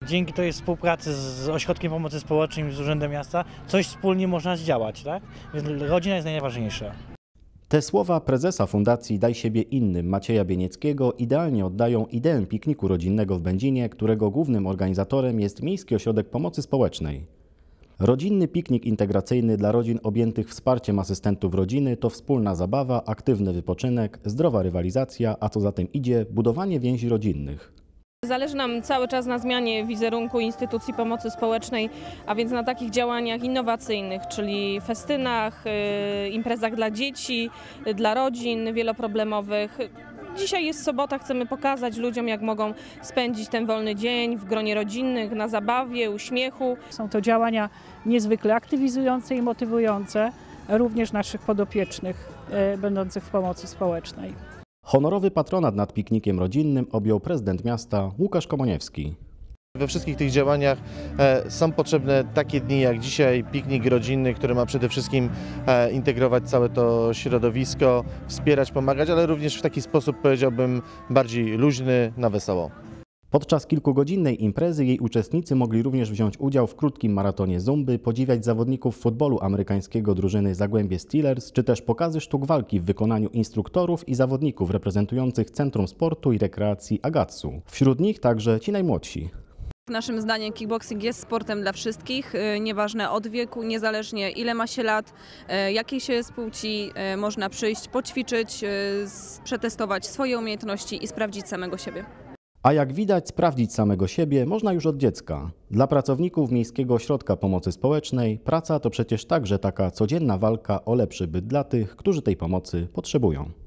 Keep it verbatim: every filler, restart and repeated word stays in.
Dzięki tej współpracy z Ośrodkiem Pomocy Społecznej i z Urzędem Miasta coś wspólnie można zdziałać, tak? Więc rodzina jest najważniejsza. Te słowa prezesa Fundacji Daj Siebie Innym Macieja Bienieckiego idealnie oddają ideę pikniku rodzinnego w Będzinie, którego głównym organizatorem jest Miejski Ośrodek Pomocy Społecznej. Rodzinny piknik integracyjny dla rodzin objętych wsparciem asystentów rodziny to wspólna zabawa, aktywny wypoczynek, zdrowa rywalizacja, a co za tym idzie, budowanie więzi rodzinnych. Zależy nam cały czas na zmianie wizerunku instytucji pomocy społecznej, a więc na takich działaniach innowacyjnych, czyli festynach, imprezach dla dzieci, dla rodzin wieloproblemowych. Dzisiaj jest sobota, chcemy pokazać ludziom, jak mogą spędzić ten wolny dzień w gronie rodzinnych, na zabawie, uśmiechu. Są to działania niezwykle aktywizujące i motywujące również naszych podopiecznych będących w pomocy społecznej. Honorowy patronat nad piknikiem rodzinnym objął prezydent miasta Łukasz Komoniewski. We wszystkich tych działaniach e, są potrzebne takie dni jak dzisiaj, piknik rodzinny, który ma przede wszystkim e, integrować całe to środowisko, wspierać, pomagać, ale również w taki sposób, powiedziałbym, bardziej luźny, na wesoło. Podczas kilkugodzinnej imprezy jej uczestnicy mogli również wziąć udział w krótkim maratonie zumby, podziwiać zawodników futbolu amerykańskiego drużyny Zagłębie Steelers, czy też pokazy sztuk walki w wykonaniu instruktorów i zawodników reprezentujących Centrum Sportu i Rekreacji Agatsu. Wśród nich także ci najmłodsi. Naszym zdaniem kickboxing jest sportem dla wszystkich, nieważne od wieku, niezależnie ile ma się lat, jakiej się jest płci, można przyjść, poćwiczyć, przetestować swoje umiejętności i sprawdzić samego siebie. A jak widać, sprawdzić samego siebie można już od dziecka. Dla pracowników Miejskiego Ośrodka Pomocy Społecznej praca to przecież także taka codzienna walka o lepszy byt dla tych, którzy tej pomocy potrzebują.